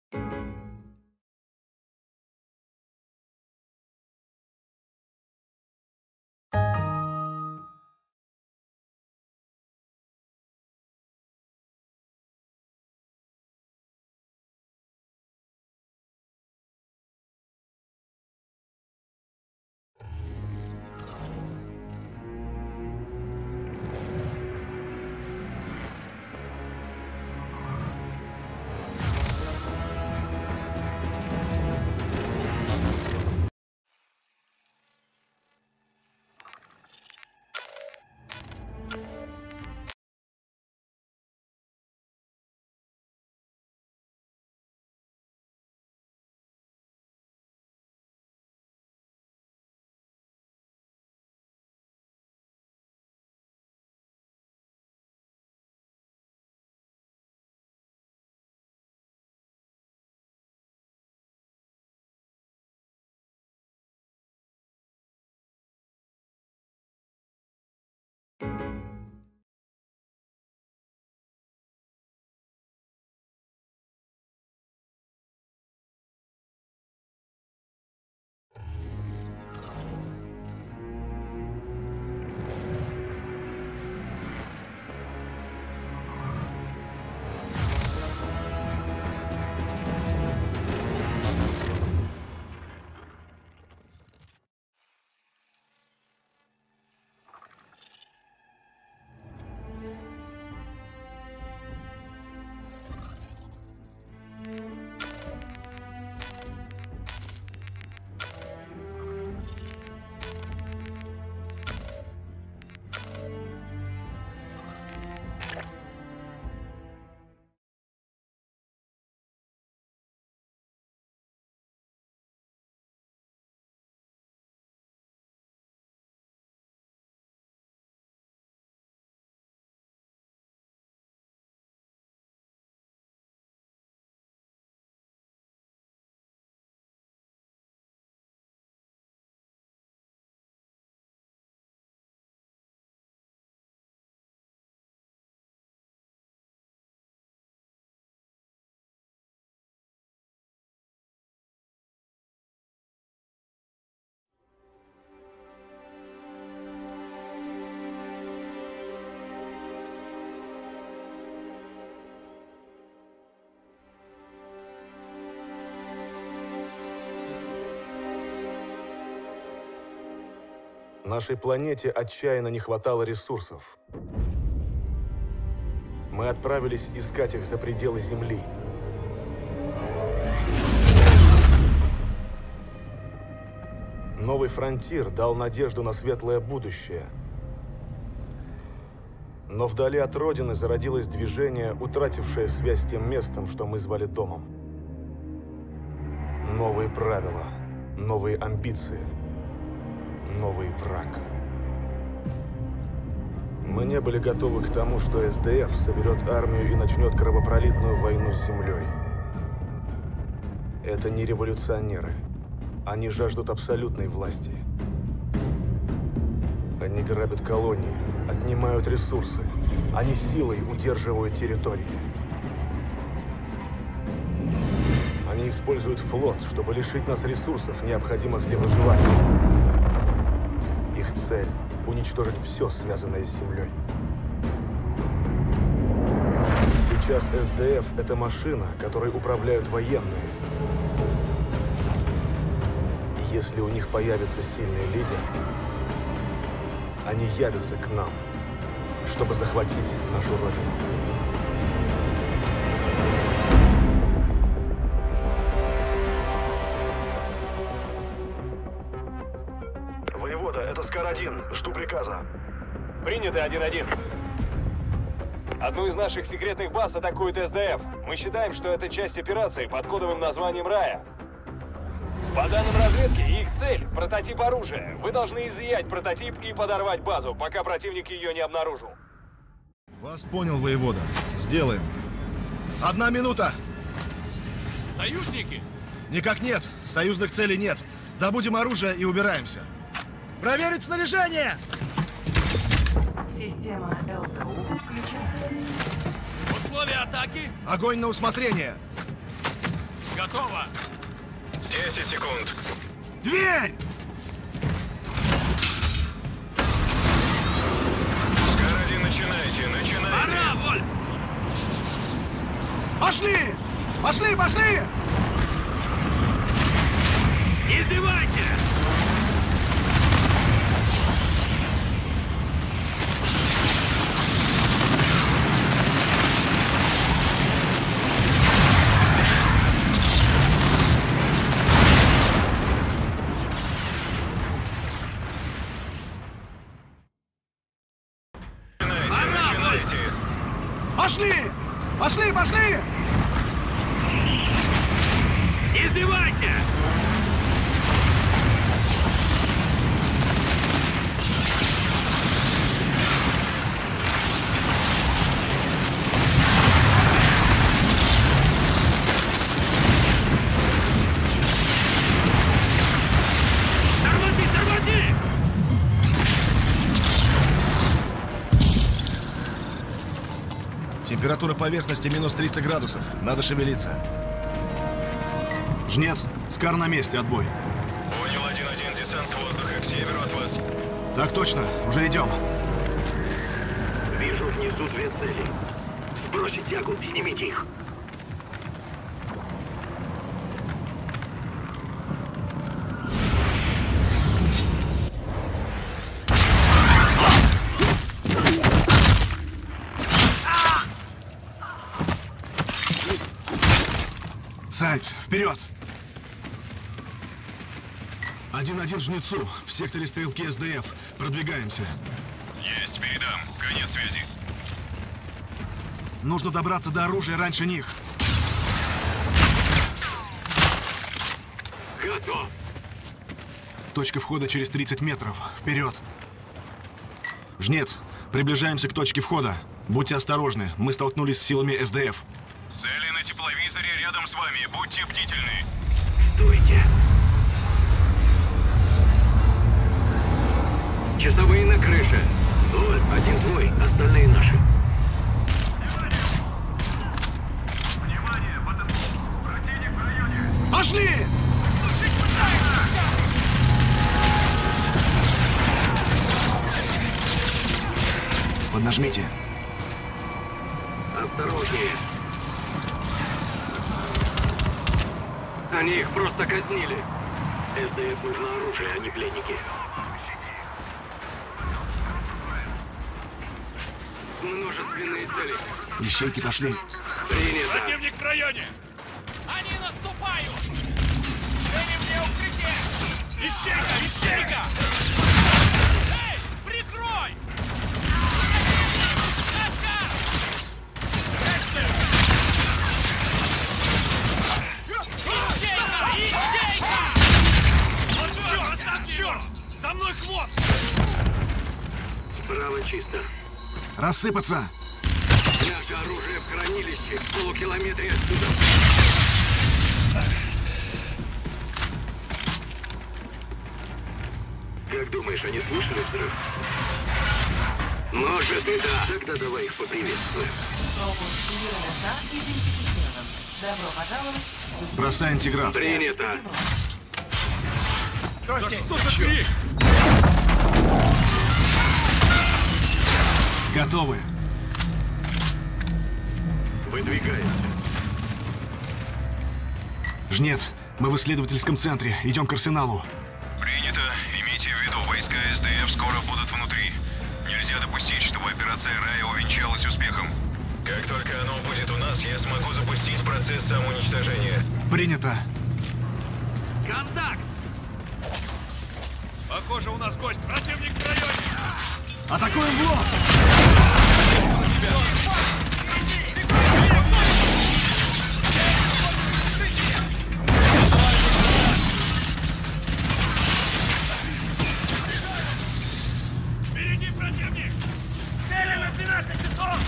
Нашей планете отчаянно не хватало ресурсов. Мы отправились искать их за пределы Земли. Новый фронтир дал надежду на светлое будущее. Но вдали от Родины зародилось движение, утратившее связь с тем местом, что мы звали домом. Новые правила, новые амбиции, новый враг. Мы не были готовы к тому, что СДФ соберет армию и начнет кровопролитную войну с Землей. Это не революционеры. Они жаждут абсолютной власти. Они грабят колонии, отнимают ресурсы. Они силой удерживают территории. Они используют флот, чтобы лишить нас ресурсов, необходимых для выживания. Их цель – уничтожить все, связанное с Землей. Сейчас СДФ – это машина, которой управляют военные. И если у них появится сильный лидер, они явятся к нам, чтобы захватить нашу Родину. Воевода, это Скар-1. Жду приказа. Принято, 1-1. Одну из наших секретных баз атакует СДФ. Мы считаем, что это часть операции под кодовым названием «Рая». По данным разведки, их цель – прототип оружия. Вы должны изъять прототип и подорвать базу, пока противник ее не обнаружил. Вас понял, воевода. Сделаем. 1 минута! Союзники? Никак нет. Союзных целей нет. Добудем оружие и убираемся. Проверить снаряжение! Система ЛЗУ включена. Условия атаки? Огонь на усмотрение. Готово! 10 секунд. Дверь! Скар-1, начинайте! Пора, Вольф! Пошли! Пошли, пошли! Не сбивайте! Пошли! Пошли, пошли! Не сбивайте! Тормози, тормози! Температура поверхности минус 300 градусов. Надо шевелиться. Жнец, Скар на месте, отбой. Понял, 1-1, десант с воздуха, к северу от вас. Так точно, уже идем. Вижу внизу две цели. Сбросить тягу, снимите их. Сайпс, вперед! 1-1 Жнецу, в секторе стрелки СДФ. Продвигаемся. Есть, передам. Конец связи. Нужно добраться до оружия раньше них. Готов. Точка входа через 30 метров. Вперед! Жнец, приближаемся к точке входа. Будьте осторожны, мы столкнулись с силами СДФ. Цели на тепловизоре рядом с вами. Будьте бдительны. Стойте. Часовые на крыше. Вольф, один твой, остальные наши. Внимание! Противник в районе! Пошли! Поднажмите. Осторожнее. Они их просто казнили. СДФ нужно оружие, а не пленники. Множественные цели. Ищейки пошли. Принято. Противник в районе! Они наступают! Цели мне укрытие! Ищейка! Ищейка! Эй! Прикрой! Каска! Ищейка! Ищейка! Вот черт! Там черт! За мной хвост! Справа чисто. Рассыпаться! Наше оружие в хранилище в полукилометре отсюда. Как думаешь, они слышали взрыв? Может и да. Тогда давай их поприветствуем. Добро пожаловать. Бросай антиграф. Принято. Да что за крик? Готовы. Выдвигаемся. Жнец, мы в исследовательском центре. Идем к арсеналу. Принято. Имейте в виду, войска СДФ скоро будут внутри. Нельзя допустить, чтобы операция Рая увенчалась успехом. Как только оно будет у нас, я смогу запустить процесс самоуничтожения. Принято. Контакт! Похоже, у нас гость. Противник в районе! Атакуем в лоб! Впереди противник! Цели на 12 часов!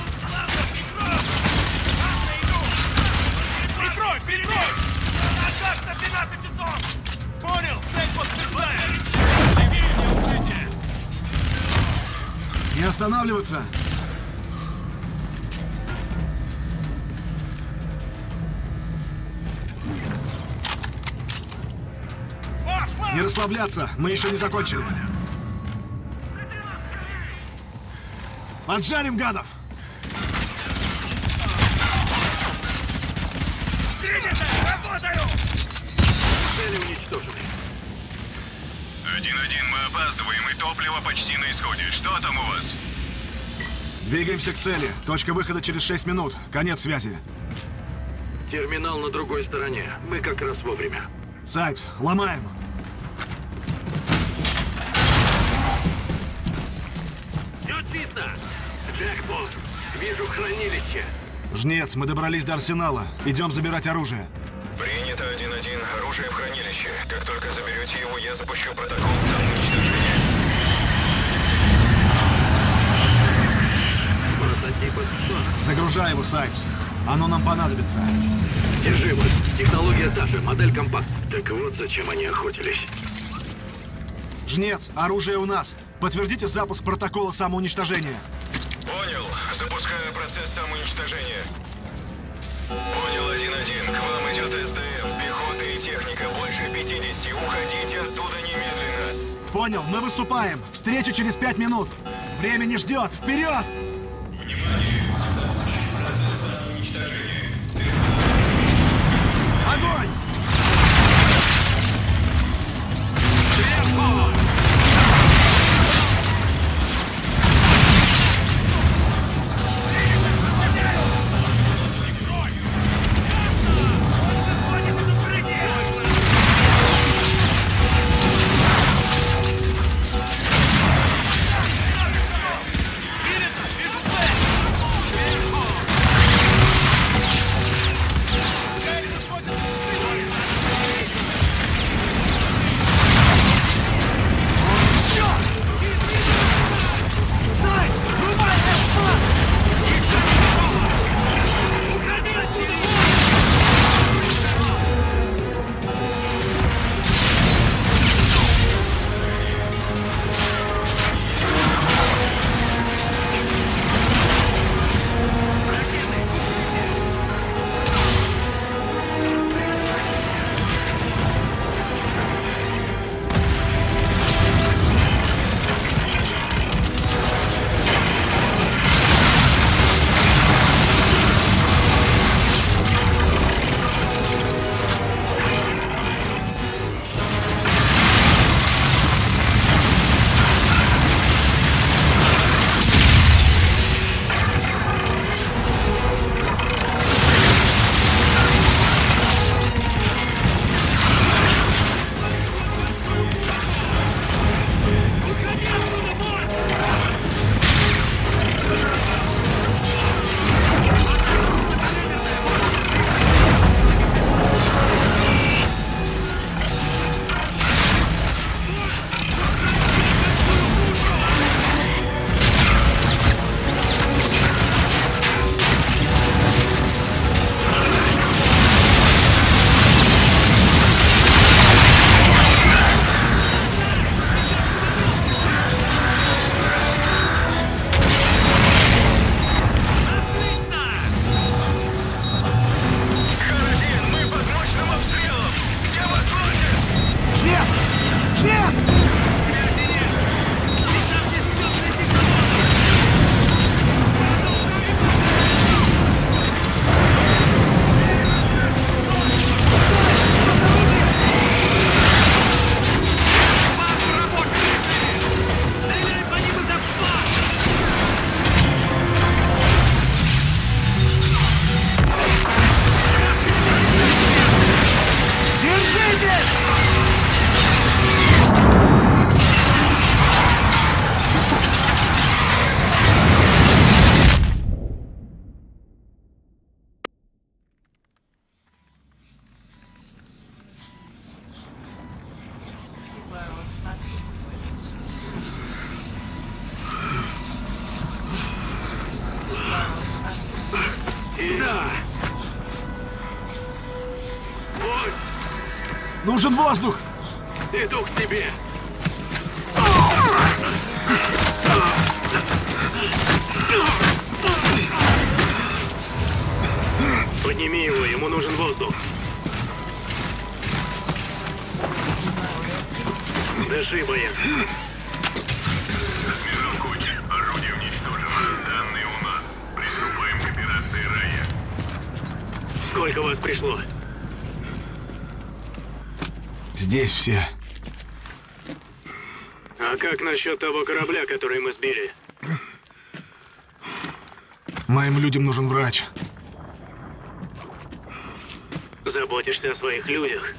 Прикрой! Прикрой! Назад на 12 часов! Понял! Цель подтверждает! Прими мне укрытие! Не останавливаться! Не расслабляться, мы еще не закончили. Поджарим гадов! Работаю! Цели уничтожены. 1-1, мы опаздываем, и топливо почти на исходе. Что там у вас? Двигаемся к цели. Точка выхода через 6 минут. Конец связи. Терминал на другой стороне. Мы как раз вовремя. Сайпс, ломаем. Все чисто! Джекпот, вижу хранилище. Жнец, мы добрались до арсенала. Идем забирать оружие. Принято 1-1, оружие в хранилище. Как только заберете его, я запущу протокол самоуничтожения. Прототип от Загружай его, Сайпс. Оно нам понадобится. Держи вот. Технология та же, модель компакт. Так вот зачем они охотились. Жнец, оружие у нас. Подтвердите запуск протокола самоуничтожения. Понял. Запускаю процесс самоуничтожения. Понял, 1-1. К вам идет СДФ, пехота и техника. Больше 50. Уходите оттуда немедленно. Понял, мы выступаем. Встреча через 5 минут. Время не ждет. Вперед! Огонь! Нужен воздух! Иду к тебе! Подними его, ему нужен воздух. Дыши, боец. Адмирал Коч, орудие уничтожено. Данные у нас. Приступаем к операции Рая. Сколько вас пришло? Здесь все. А как насчет того корабля, который мы сбили? Моим людям нужен врач. Заботишься о своих людях?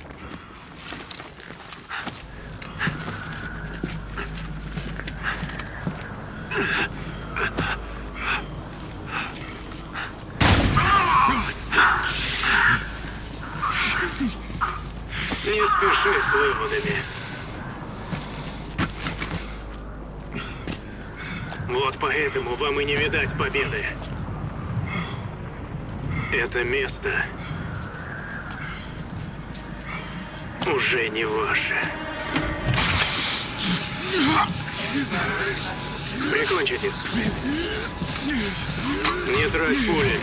Не спеши с выводами. Вот поэтому вам и не видать победы. Это место уже не ваше. Прикончите. Не трать пули.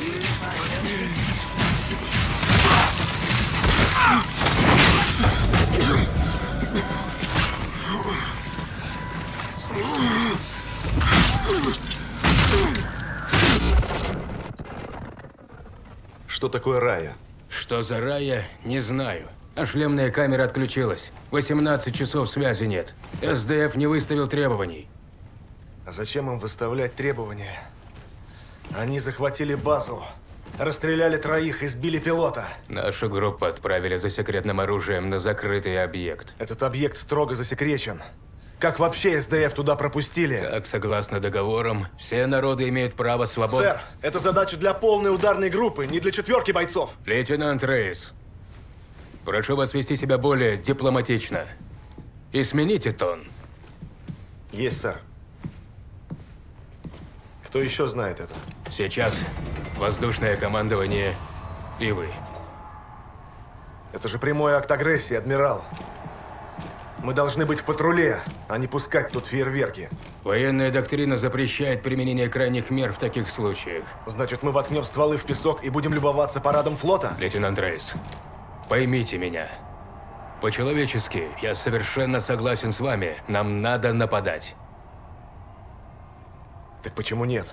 Что такое Рая? Что за Рая, не знаю. А шлемная камера отключилась. 18 часов связи нет. СДФ не выставил требований. А зачем им выставлять требования? Они захватили базу, расстреляли 3 и сбили пилота. Нашу группу отправили за секретным оружием на закрытый объект. Этот объект строго засекречен. Как вообще СДФ туда пропустили? Так, согласно договорам, все народы имеют право свободы. Сэр, это задача для полной ударной группы, не для 4 бойцов. Лейтенант Рейс, прошу вас вести себя более дипломатично. И смените тон. Есть, сэр. Кто еще знает это? Сейчас воздушное командование и вы. Это же прямой акт агрессии, адмирал. Мы должны быть в патруле, а не пускать тут фейерверки. Военная доктрина запрещает применение крайних мер в таких случаях. Значит, мы воткнем стволы в песок и будем любоваться парадом флота? Лейтенант Рейс, поймите меня. По-человечески, я совершенно согласен с вами. Нам надо нападать. Так почему нет?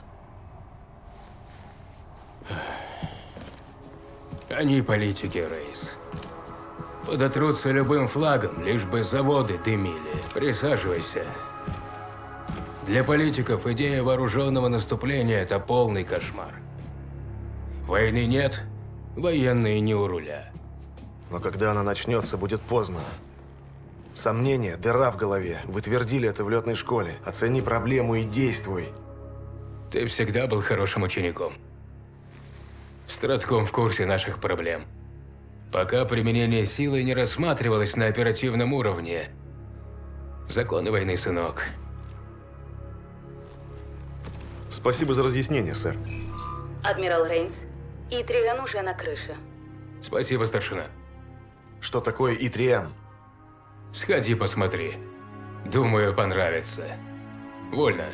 Они политики, Рейс. Подотрутся любым флагом, лишь бы заводы дымили. Присаживайся. Для политиков идея вооруженного наступления – это полный кошмар. Войны нет, военные не у руля. Но когда она начнется, будет поздно. Сомнения, дыра в голове. Вы твердили это в летной школе. Оцени проблему и действуй. Ты всегда был хорошим учеником. Стратком в курсе наших проблем. Пока применение силы не рассматривалось на оперативном уровне. Законы войны, сынок. Спасибо за разъяснение, сэр. Адмирал Рейнс, И-3Н уже на крыше. Спасибо, старшина. Что такое И-3Н? Сходи, посмотри. Думаю, понравится. Вольно.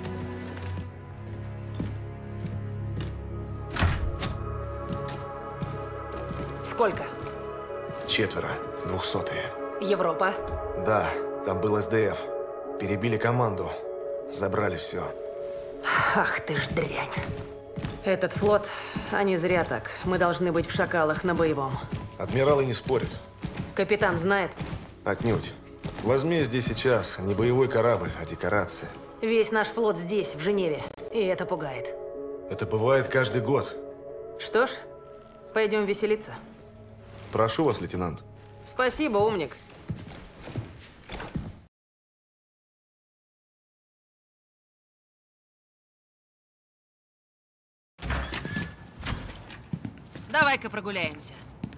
Сколько? 4, 200-е. Европа? Да, там был СДФ. Перебили команду. Забрали все. Ах ты ж дрянь. Этот флот, они зря так. Мы должны быть в шакалах на боевом. Адмиралы не спорят. Капитан знает? Отнюдь. Возмездие сейчас не боевой корабль, а декорация. Весь наш флот здесь, в Женеве. И это пугает. Это бывает каждый год. Что ж, пойдем веселиться. Прошу вас, лейтенант. Спасибо, умник. Давай-ка прогуляемся.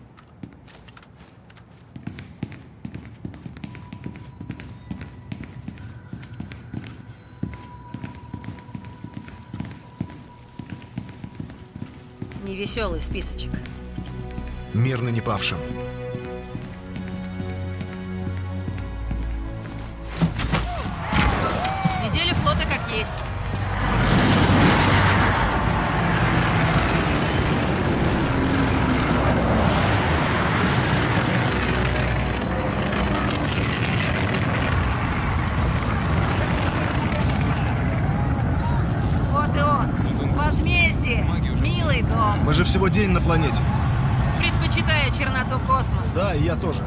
Невеселый списочек. Мирно не павшим. Неделя флота как есть. всего день на планете. Предпочитаю черноту космоса. Да, и я тоже.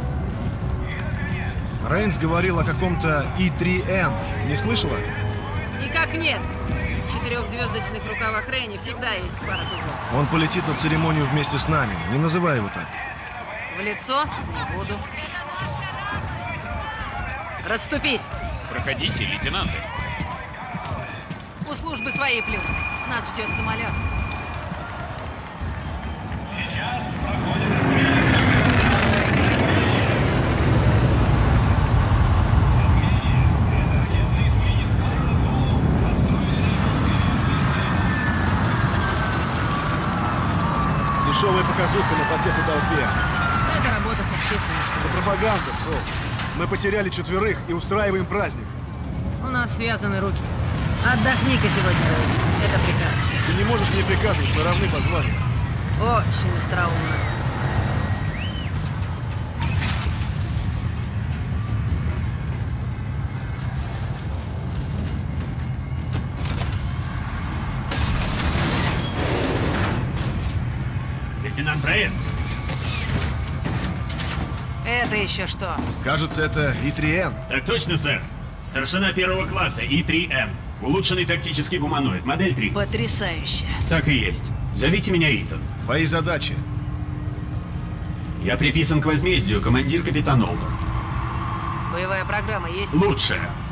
Рейнс говорил о каком-то E3N. Не слышала? Никак нет. В 4-звездочных рукавах Рейни всегда есть пара тузов. Он полетит на церемонию вместе с нами. Не называй его так. В лицо не буду. Расступись. Проходите, лейтенанты. У службы свои плюсы. Нас ждет самолет. Дешевая показуха на потеху толпе. Это работа с общественностью. Это пропаганда, Сол. Мы потеряли 4 и устраиваем праздник. У нас связаны руки. Отдохни-ка сегодня, Рейс. Это приказ. Ты не можешь мне приказывать, мы равны по званию. Очень остроумно. Лейтенант Рейс. Это еще что? Кажется, это E3N. Так точно, сэр. Старшина 1-го класса, И-3М. Улучшенный тактический гуманоид, модель 3. Потрясающе. Так и есть. Зовите меня Итан. Твои задачи. Я приписан к возмездию, командир капитан Олдер. Боевая программа есть? Лучшая.